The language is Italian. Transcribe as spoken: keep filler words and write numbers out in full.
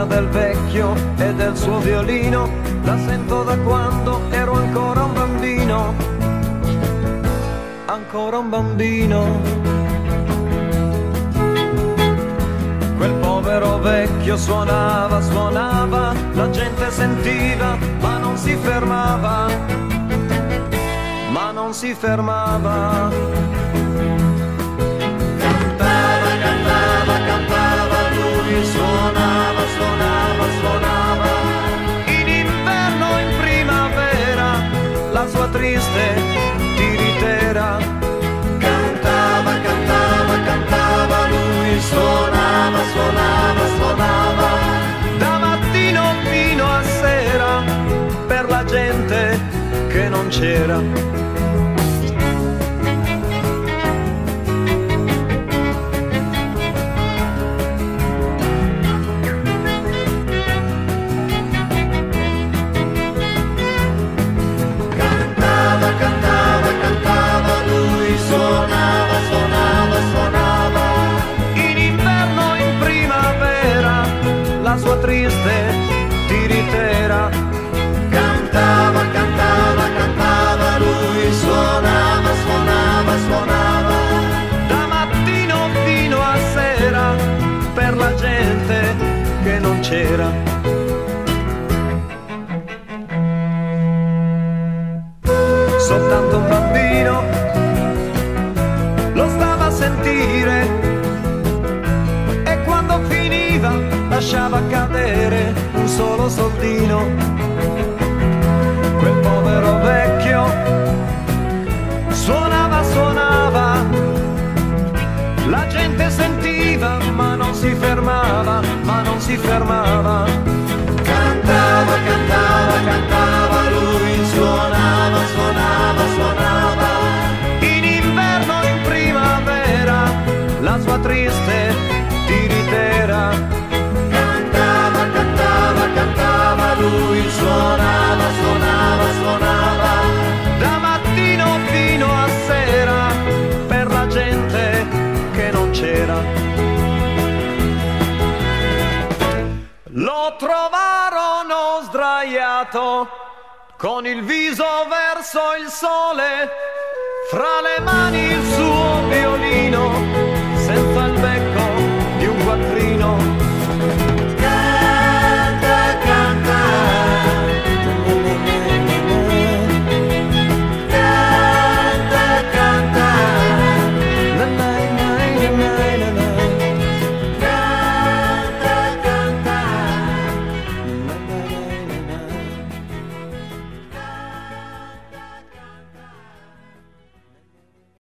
storia del vecchio e del suo violino la sento da quando ero ancora un bambino, ancora un bambino. Quel povero vecchio suonava, suonava, la gente sentiva, ma non si fermava, ma non si fermava. Cantava, cantava, cantava, lui suonava, suonava, suonava. In inverno, in primavera, la sua triste tiritera. Cantava, cantava, cantava, lui suonava, suonava, suonava. Da mattino fino a sera, per la gente che non c'era. Suonava, suonava, suonava. In inverno, in primavera, la sua triste tiritera. Cantava, cantava, cantava, lui suonava, suonava, suonava. Da mattino fino a sera, per la gente che non c'era. Soltanto un bambino lo stava a sentire e quando finiva lasciava cadere un solo soldino. Quel povero vecchio suonava, suonava, la gente sentiva ma non si fermava, ma non si fermava. Cantava, cantava, cantava, lui suonava, suonava, suonava. In inverno, in primavera, la sua triste tiritera. Cantava, cantava, cantava, lui suonava, suonava, suonava. Da mattino fino a sera, per la gente che non c'era. Lo trovarono sdraiato, con il viso verso il sole, fra le mani il suo